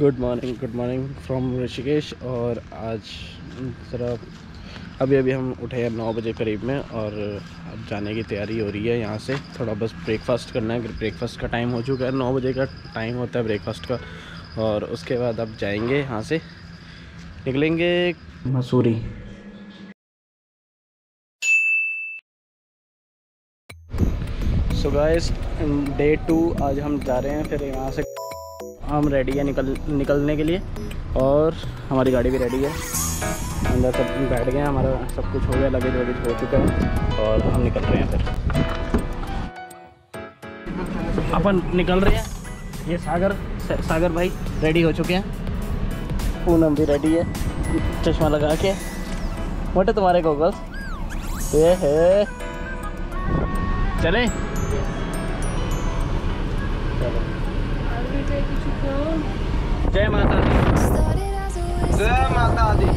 Good morning from Rishikesh. और आज ज़रा अभी हम उठे हैं 9 बजे करीब में और अब जाने की तैयारी हो रही है। यहाँ से थोड़ा बस ब्रेकफास्ट करना है। ब्रेकफास्ट का टाइम हो चुका है, 9 बजे का टाइम होता है ब्रेकफास्ट का। और उसके बाद अब जाएंगे, यहाँ से निकलेंगे मसूरी। सो गाइस, डे 2 आज हम जा रहे हैं। फिर यहाँ से हम रेडी है निकलने के लिए और हमारी गाड़ी भी रेडी है। अंदर सब बैठ गए हैं, हमारा सब कुछ हो गया, लगेज वगेज हो चुका है और हम निकल रहे हैं। फिर अपन निकल रहे हैं। ये सागर भाई रेडी हो चुके हैं। पूनम भी रेडी है, चश्मा लगा के। मोटे तुम्हारे गॉगल्स ये है। चले जय माता दी, जय माता दी।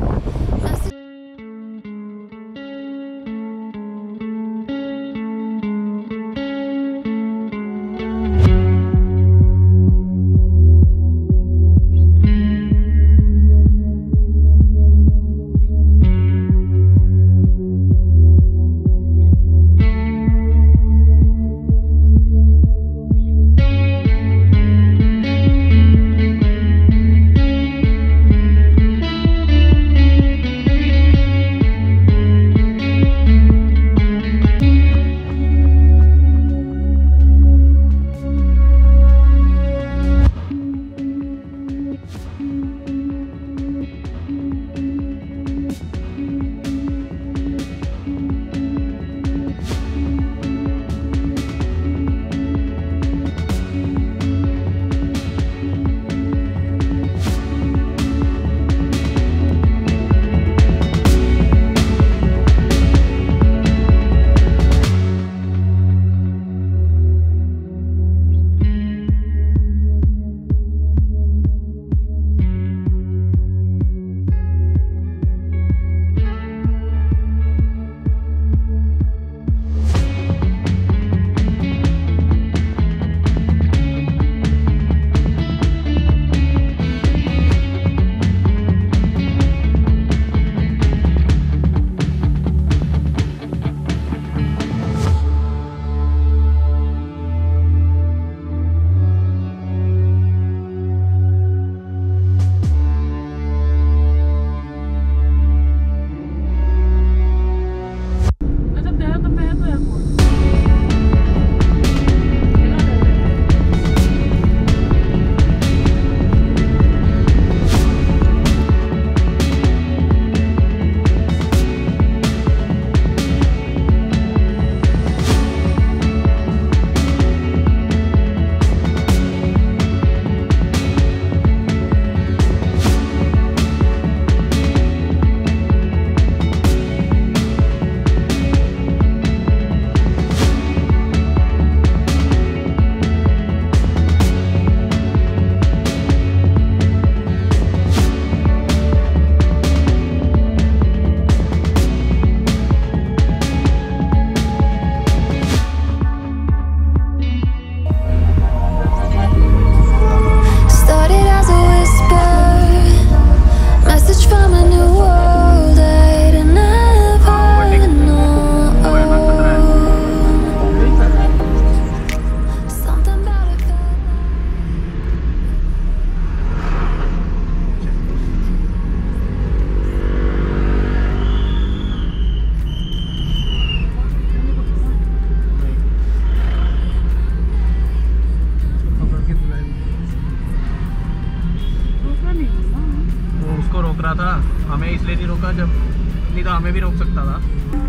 रोक रहा था, हमें इसलिए नहीं रोका, जब नहीं तो हमें भी रोक सकता था।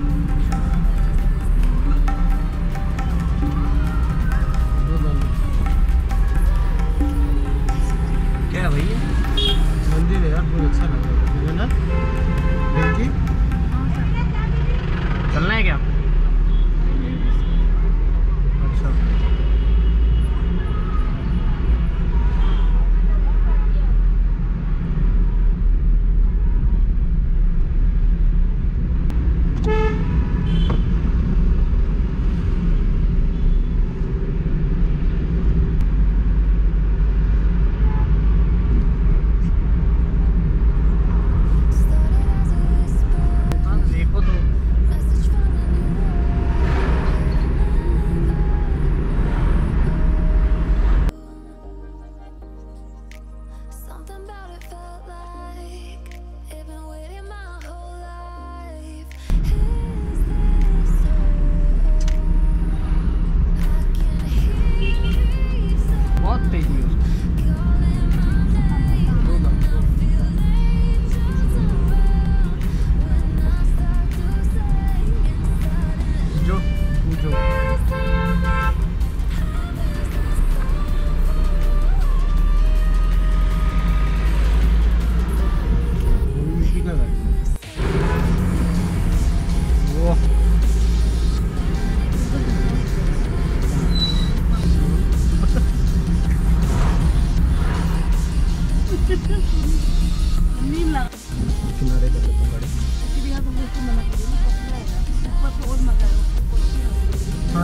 क्या है भाई, मंदिर है यार, बहुत अच्छा लग रहा है ना। चलना है क्या? अच्छा,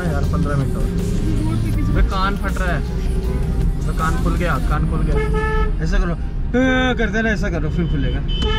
हाँ यार 15 मिनट और। वे कान फट रहा है, तो कान खुल गया, कान खुल गया। ऐसा करो, कर देना, ऐसा करो फिर खुलेगा।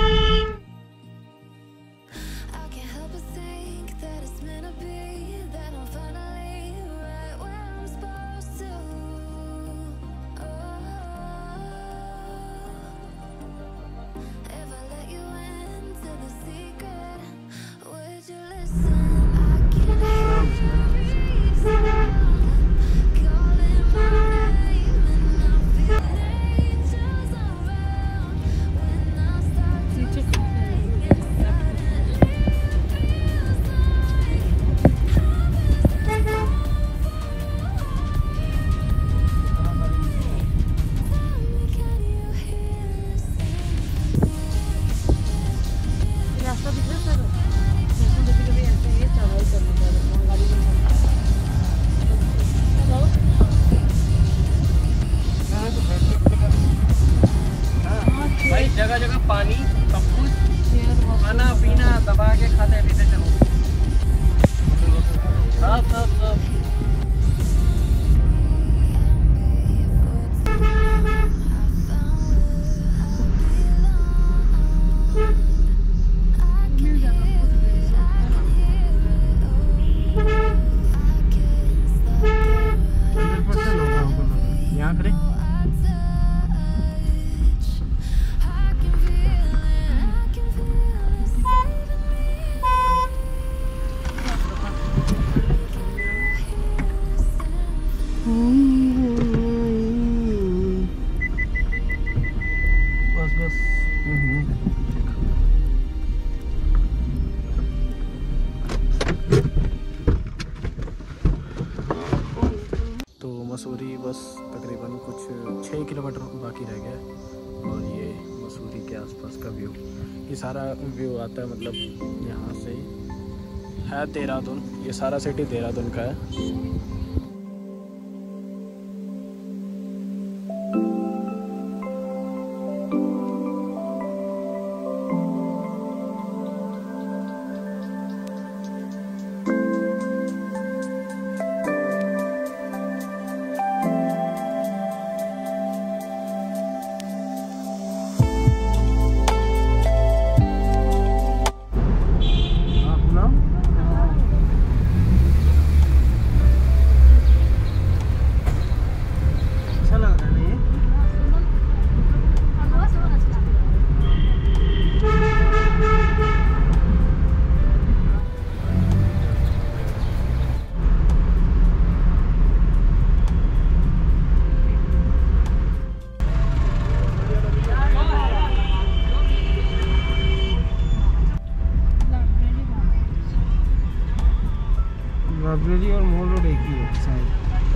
भाई जगह जगह पानी, सब कुछ, खाना पीना दबा के खाते पीते चलो। सब यहाँ करें। बस बस। तो मसूरी बस तकरीबन कुछ 6 किलोमीटर बाकी रह गया है, और ये मसूरी के आसपास का व्यू, ये सारा व्यू आता है मतलब यहाँ से है देहरादून, ये सारा सिटी देहरादून का है। लाइब्रेरी और मॉल रोड एक ही है शायद।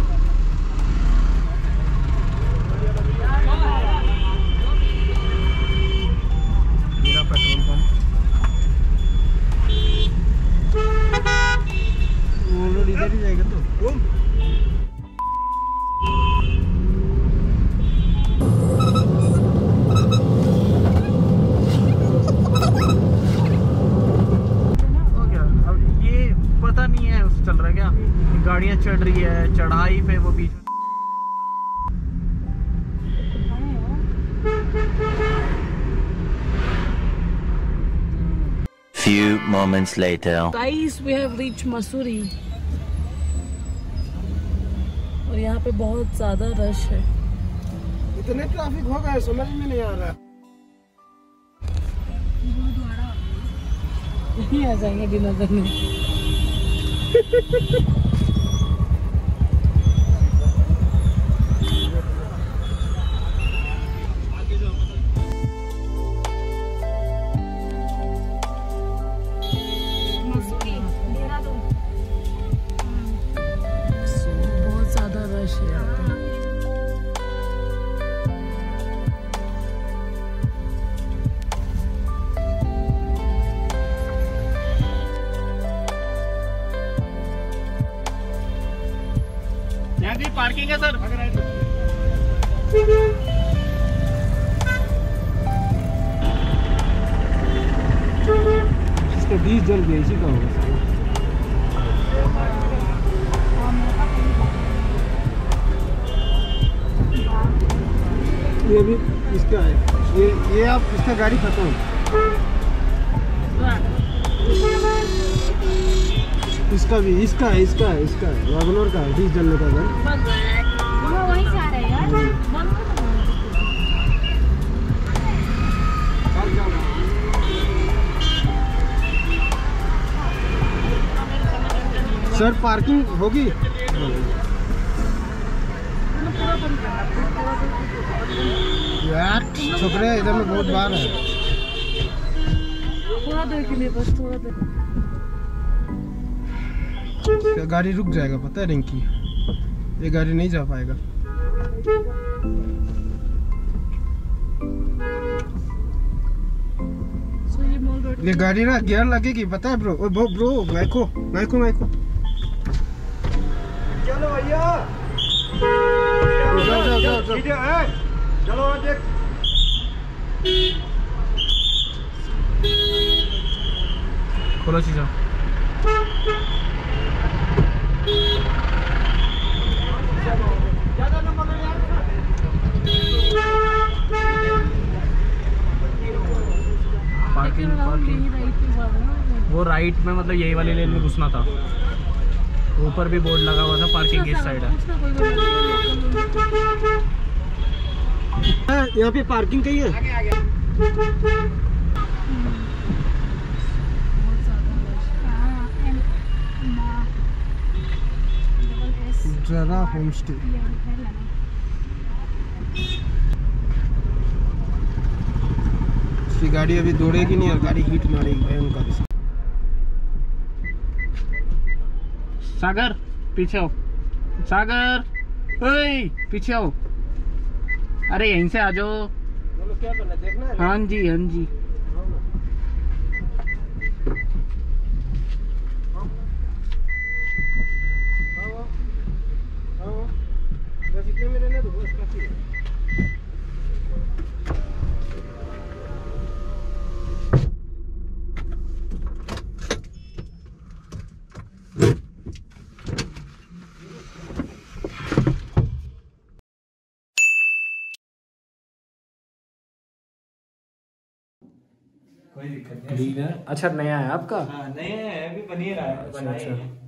मेरा पेट्रोल पंप मॉल रोड इधर ही जाएगा तो। चल रहा है क्या, गाड़ियां चढ़ रही है चढ़ाई पे, वो बीच में। Few moments later. Guys, we have reached Mussoorie और यहाँ पे बहुत ज्यादा रश है। इतने ट्रैफिक हो गए समझ में नहीं आ रहा। यहीं आ जाएंगे डिनर करने। बहुत ज्यादा रश है यहाँ पे। यहाँ की पार्किंग है सर। इसका 20 जल गया, इसी का होगा। ये भी इसका है। ये आप इसका गाड़ी खत्म। इसका भी इसका है वैगनर का 20 डलने का घर। वहीं से आ रहे हैं यार। सर पार्किंग होगी? यार छोकरे इधर में बहुत बार है। थोड़ा देर के लिए बस, थोड़ा देर। गाड़ी रुक जाएगा, पता है रिंकी, ये गाड़ी नहीं जा पाएगा। ये गाड़ी ना गियर लगेगी, पता है ब्रो। Bro micro. चलो भैया, जाओ। चलो देख। खोलो शीशा। पार्किंग वो राइट में, मतलब यही वाली लेन में घुसना था। ऊपर भी बोर्ड लगा हुआ था पार्किंग इस साइड है। यहाँ पे पार्किंग कहीं है? जरा होम स्टे। इसकी गाड़ी अभी दौड़ेगी नहीं और गाड़ी हीट मारेगी भयंकर। सागर पीछे आओ, सागर ओए पीछे आओ। अरे यहीं से आ जाओ। क्या करना है, देखना है? हाँ जी। बस इतने में रहने दो, बस काफी है। कोई दिक्कत नहीं। अच्छा नया है आपका? हाँ नया है, अभी बन ही रहा है। अच्छा।